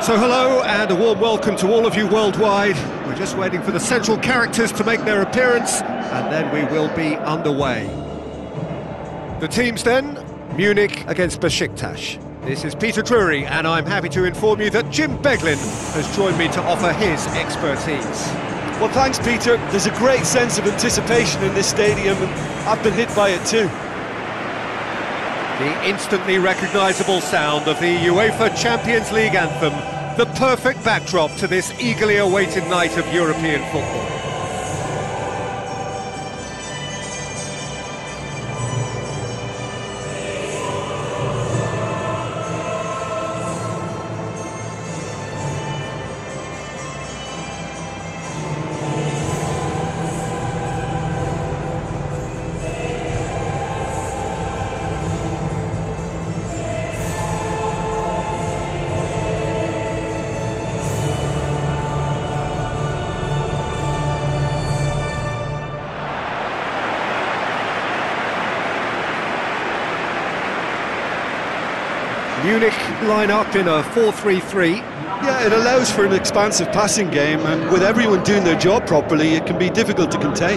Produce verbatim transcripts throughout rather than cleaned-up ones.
So hello and a warm welcome to all of you worldwide. We're just waiting for the central characters to make their appearance and then we will be underway. The teams then, Munich against Besiktas. This is Peter Drury and I'm happy to inform you that Jim Beglin has joined me to offer his expertise. Well, thanks, Peter. There's a great sense of anticipation in this stadium and I've been hit by it too. The instantly recognisable sound of the UEFA Champions League anthem, the perfect backdrop to this eagerly awaited night of European football. Munich line up in a four three three. Yeah, it allows for an expansive passing game, and with everyone doing their job properly, it can be difficult to contain.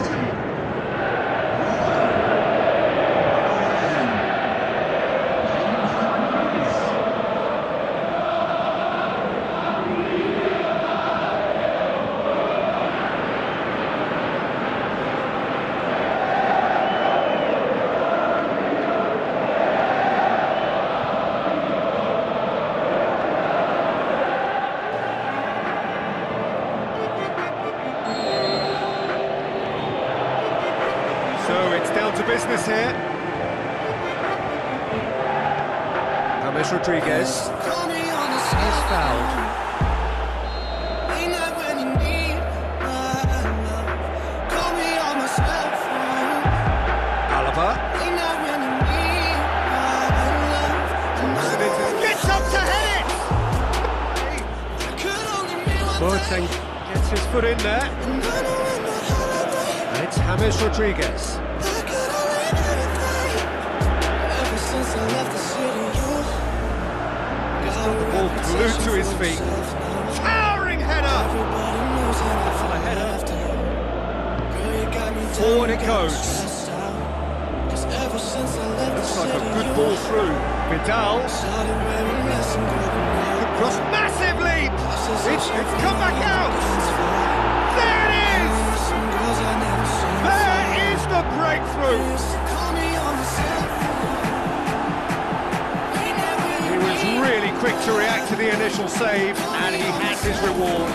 So it's down to business here. James Rodriguez is fouled. Alaba gets up to head it! Boateng gets his foot in there. And it's James Rodriguez. He's got the ball glued to his feet. Towering header! The header. Forward it goes. Looks like a good ball through. Vidal. Good cross. Massive leap! It's, it's come back out! There it is! There is the breakthrough! He was really quick to react to the initial save, and he has his reward.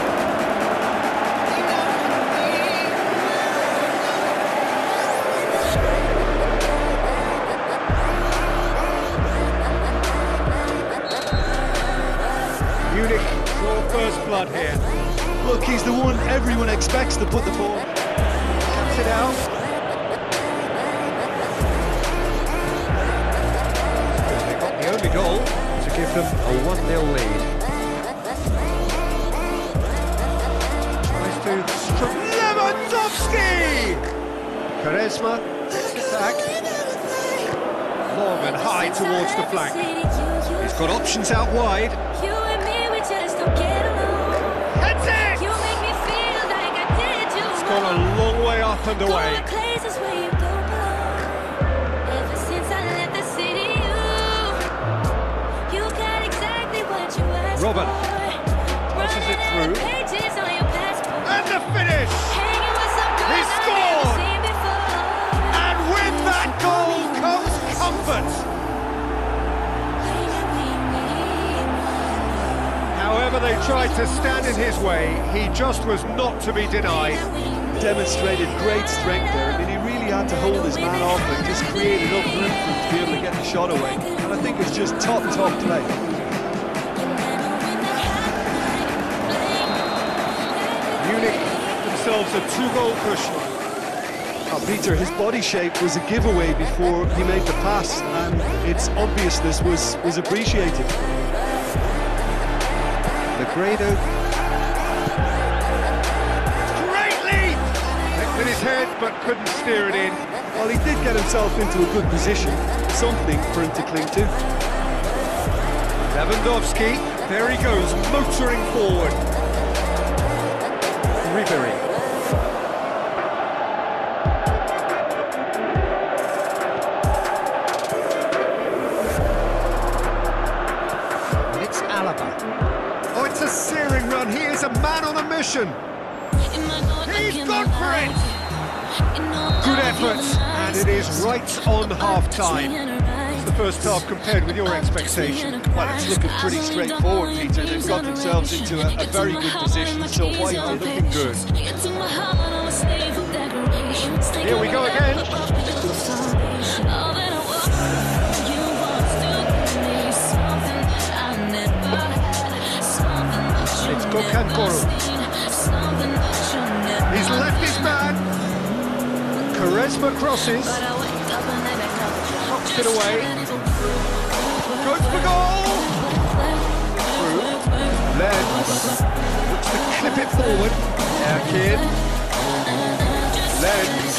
Munich draw first blood here. Look, he's the one everyone expects to put the ball. Cuts it out. They got the only goal to give them a one nil lead. Tries to strike. Lewandowski! Quaresma gets it back. Long and high towards the flank. He's got options out wide. Heads it! It's gone a long way up and away. Robin crosses it through. And the finish! He scored! And with that goal comes comfort! However they tried to stand in his way, he just was not to be denied. Demonstrated great strength there. I mean, he really had to hold his man off and just create enough room for him to be able to get the shot away. And I think it's just top, top play. Munich themselves a two-goal cushion. Oh, Peter, his body shape was a giveaway before he made the pass, and its obviousness was, was appreciated. Negredo. Great leap! Licked in his head, but couldn't steer it in. Well, he did get himself into a good position, something for him to cling to. Lewandowski. There he goes, motoring forward. Ribery. It's Alaba. Oh, it's a searing run. He is a man on a mission. He's gone for it. Good effort, and it is right on half-time. It's the first half compared with your expectation. Well, it's looking pretty straightforward, Peter. They've got themselves into a, a very good position, so why Oh, not? looking good. Here we go again. It's Gökhan Koru. He's left his man. Quaresma crosses. Knocks it away. Goes for goal. Through. Lens. Looks to clip it forward. Erkin. Lens.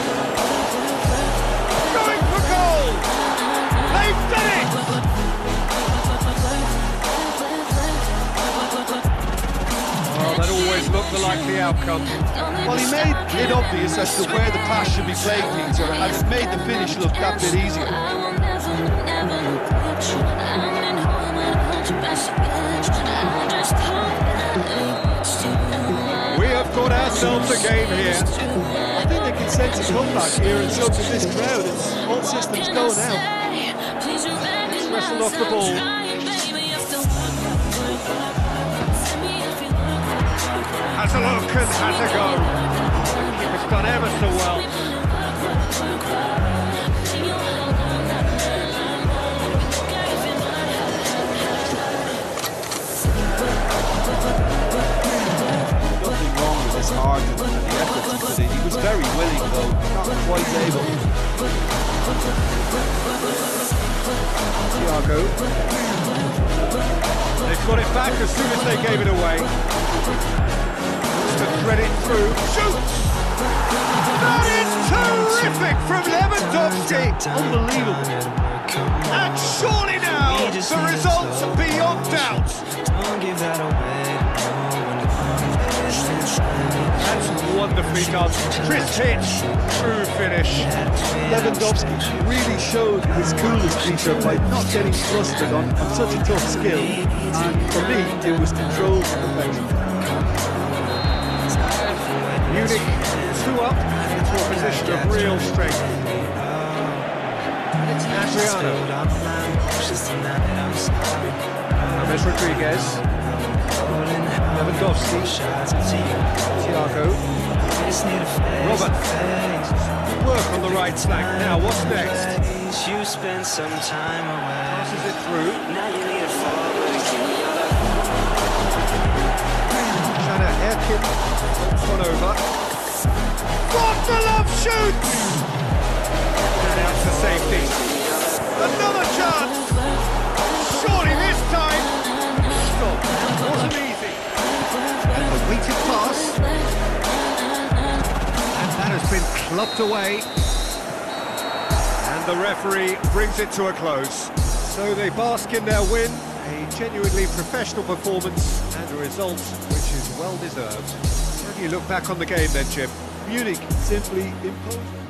Going for goal. They've done it. Oh, that always looked the likely outcome. Well, he made it obvious as to where the pass should be played, Peter, and it made the finish look that bit easier. We have got ourselves a game here. I think they can sense a comeback here, and so can this crowd. It's all systems go now. Wrestled off the ball. Has a look and has a go. Keeper's done ever so well. Nothing wrong with his heart and the effort he put in. He was very willing, though, not quite able. Thiago. They've got it back as soon as they gave it away. To thread it through. Shoots! That is terrific from Lewandowski! Unbelievable. And surely now, the results are beyond doubt. That's wonderfully done. Crisp hit, true finish. Lewandowski really showed his coolness, Peter, by not getting flustered on, on such a tough skill. And for me, it was controlled perfection. Munich two up into a position of real strength. It's Adriano. James Rodriguez. Lewandowski. Thiago. Robert. Good work on the right flank. Now, what's next? You spend some time away. Passes it through. Now you need a fall. Shanna Erkin. Knocks one over. What the love shoots! And out to safety. Another chance! Surely this time! Stop. Wasn't easy. And the weighted pass. And that has been clubbed away. And the referee brings it to a close. So they bask in their win. A genuinely professional performance and a result which is well deserved. How do you look back on the game then, Jim? Munich simply imposed.